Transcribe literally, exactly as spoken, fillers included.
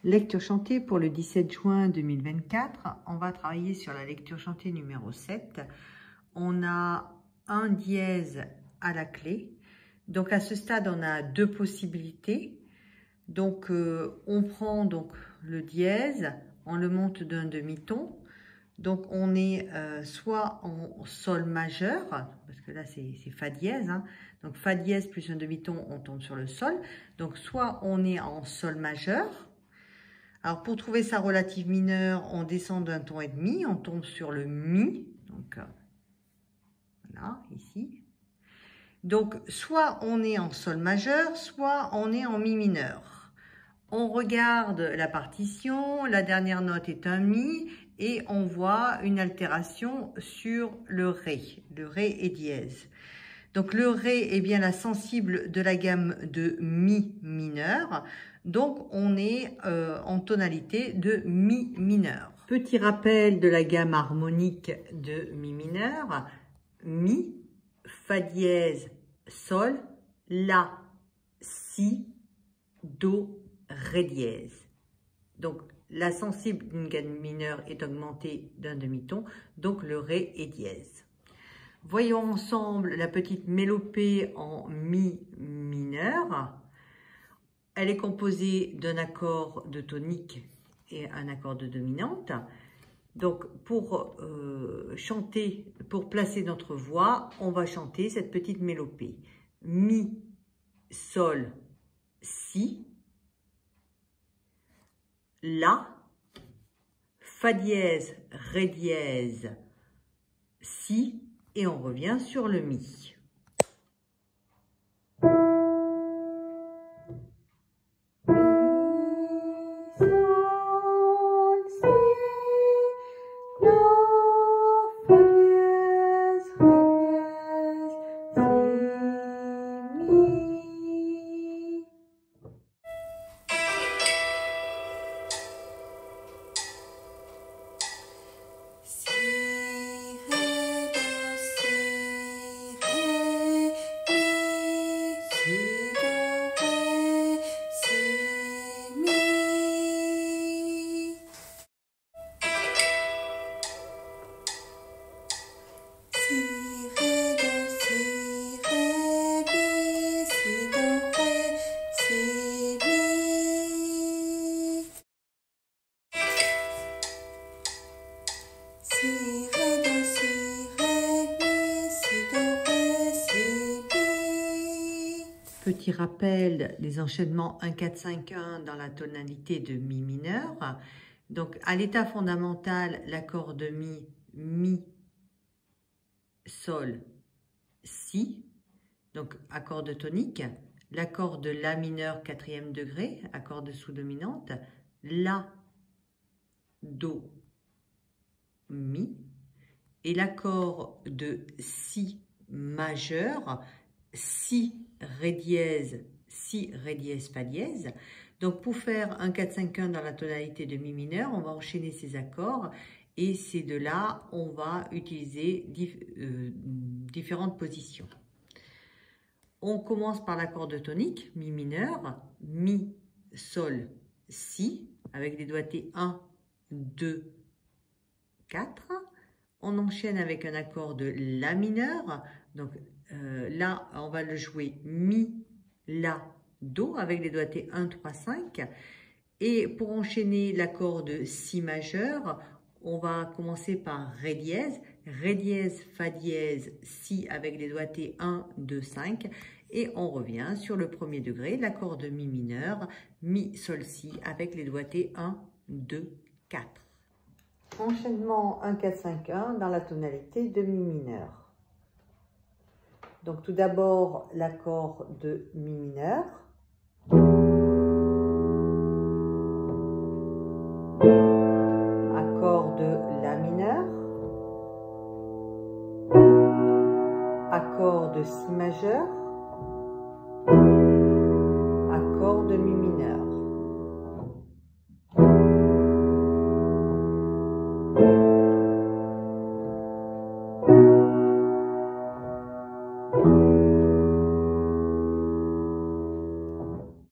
Lecture chantée pour le dix-sept juin deux mille vingt-quatre. On va travailler sur la lecture chantée numéro sept. On a un dièse à la clé. Donc à ce stade, on a deux possibilités. Donc euh, on prend donc le dièse, on le monte d'un demi-ton. Donc on est euh, soit en sol majeur, parce que là c'est fa dièse, hein. Donc fa dièse plus un demi-ton, on tombe sur le sol. Donc soit on est en sol majeur. Alors pour trouver sa relative mineure, on descend d'un ton et demi, on tombe sur le mi. Donc euh, voilà, ici. Donc soit on est en sol majeur, soit on est en mi mineur. On regarde la partition, la dernière note est un mi et on voit une altération sur le ré. Le ré est dièse. Donc le ré est bien la sensible de la gamme de mi mineur. Donc on est euh, en tonalité de mi mineur. Petit rappel de la gamme harmonique de mi mineur. Mi, fa dièse, sol, la, si, do, ré dièse. Donc la sensible d'une gamme mineure est augmentée d'un demi-ton, donc le ré est dièse. Voyons ensemble la petite mélopée en mi mineur. Elle est composée d'un accord de tonique et un accord de dominante. Donc pour euh, chanter, pour placer notre voix, on va chanter cette petite mélopée. Mi, sol, si, la, fa dièse, ré dièse, si, et on revient sur le mi. Petit rappel des enchaînements un, quatre, cinq, un dans la tonalité de mi mineur. Donc à l'état fondamental, l'accord de mi, mi, sol, si, donc accord de tonique, l'accord de la mineur quatrième degré, accord de sous-dominante, la, do, mi, et l'accord de si majeur, si, ré dièse, si, ré dièse, fa dièse. Donc pour faire un, quatre, cinq, un dans la tonalité de mi mineur, on va enchaîner ces accords et c'est de là on va utiliser dif euh, différentes positions. On commence par l'accord de tonique, mi mineur, mi, sol, si, avec des doigtés un, deux, quatre. On enchaîne avec un accord de la mineur, donc euh, là on va le jouer mi, la, do avec les doigtés un, trois, cinq. Et pour enchaîner l'accord de si majeur, on va commencer par ré dièse, ré dièse, fa dièse, si avec les doigtés un, deux, cinq. Et on revient sur le premier degré, l'accord de mi mineur, mi, sol, si avec les doigtés un, deux, quatre. Enchaînement un, quatre, cinq, un dans la tonalité de mi mineur. Donc tout d'abord l'accord de mi mineur. Accord de la mineur. Accord de si majeur. Accord de mi mineur.